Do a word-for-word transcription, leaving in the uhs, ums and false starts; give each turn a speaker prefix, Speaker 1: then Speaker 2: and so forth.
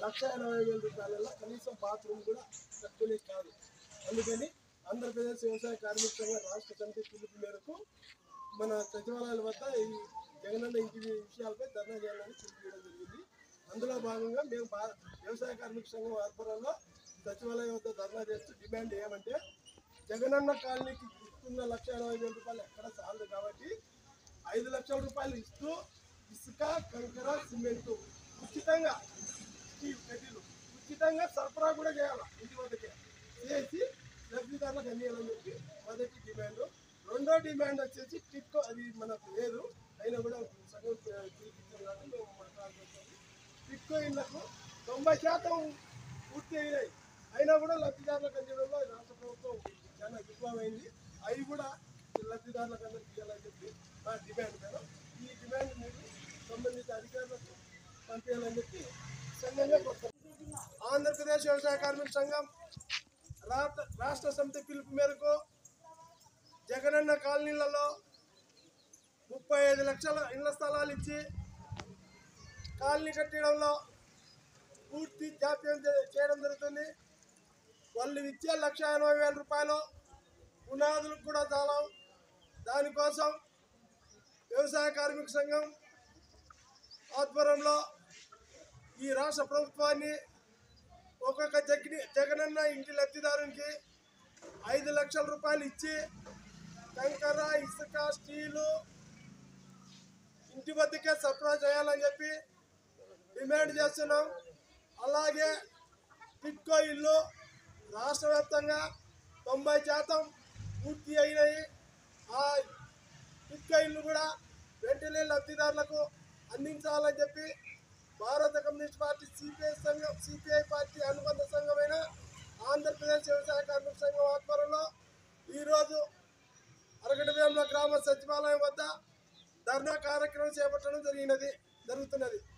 Speaker 1: లక్ష ఎనభై వేల రూపాయలలో కనీసం బాత్రూమ్ కూడా కట్టుకునే కాదు. అందుకని ఆంధ్రప్రదేశ్ వ్యవసాయ కార్మిక సంఘ రాష్ట్ర సమితి పిలుపు మేరకు మన సచివాలయాల వద్ద ఈ జగనన్న ఇంటి విషయాలపై ధర్నా చేయాలని పిలుపుయడం జరిగింది. అందులో భాగంగా మేము వ్యవసాయ కార్మిక సంఘం ఆధ్వర్యంలో సచివాలయం వద్ద ధర్నా చేస్తూ డిమాండ్ ఏమంటే, జగనన్న కాలనీకి ఇస్తున్న లక్ష ఎనభై వేల రూపాయలు ఎక్కడ చాలదు కాబట్టి ఐదు లక్షల రూపాయలు ఇస్తూ ఇసుక, కంకర, సిమెంటు ఉచితంగా, స్టీల్ కడ్డీలు ఉచితంగా సరఫరా కూడా చేయాలి. ఇంటి వద్దకే చేసి లబ్ధిదారులకు అందియాలని చెప్పి మొదటి డిమాండ్. రెండో డిమాండ్ వచ్చేసి టిక్కో, అది మనకు లేదు అయినా కూడా సగం పిలిపించాం కాబట్టి మేము మాట్లాడుతున్నాం. టిక్కో ఇళ్లకు తొంభై శాతం పూర్తి అయినాయి, అయినా కూడా లబ్ధిదారులకు అందించడంలో రాష్ట్ర ప్రభుత్వం చాలా విఫలమైంది. అవి కూడా లబ్ధిదారులకు అందరికీ ఇవ్వాలని చెప్పి మా డిమాండ్ మేడం. ఈ డిమాండ్ మీరు సంబంధిత అధికారులకు పంపించాలని చెప్పి సంఘంగా కోరుతాం. ఆంధ్రప్రదేశ్ వ్యవసాయ కార్మిక సంఘం రాష్ట్ర సమితి పిలుపు మేరకు జగనన్న కాలనీలలో ముప్పై ఐదు లక్షల ఇళ్ల స్థలాలు ఇచ్చి కాలనీ కట్టడంలో పూర్తి జాప్యం చేయడం జరుగుతుంది. వాళ్ళు ఇచ్చే లక్ష ఎనభై వేల రూపాయలు పునాదులకు కూడా చాలా. దానికోసం వ్యవసాయ కార్మిక సంఘం ఆధ్వర్యంలో ఈ రాష్ట్ర ప్రభుత్వాన్ని ఒక్కొక్క జగని జగనన్న ఇంటి లబ్ధిదారునికి ఐదు లక్షల రూపాయలు ఇచ్చి కంకర, ఇసుక, స్టీలు ఇంటి వద్దకే సరఫరా చేయాలని చెప్పి డిమాండ్ చేస్తున్నాం. అలాగే టిక్కో ఇల్లు రాష్ట్ర వ్యాప్తంగా తొంభై శాతం పూర్తి అయినాయి. ఆ టిక్కో ఇల్లు కూడా వెంటనే లబ్ధిదారులకు అందించాలని చెప్పి భారత కమ్యూనిస్ట్ పార్టీ, సిపిఐ సంఘం సిపిఐ పార్టీ అనుబంధ సంఘమైన ఆంధ్రప్రదేశ్ వ్యవసాయ కార్మిక సంఘం ఆధ్వర్యంలో ఈరోజు అరగడవేముల గ్రామ సచివాలయం వద్ద ధర్నా కార్యక్రమం చేపట్టడం జరిగినది జరుగుతున్నది.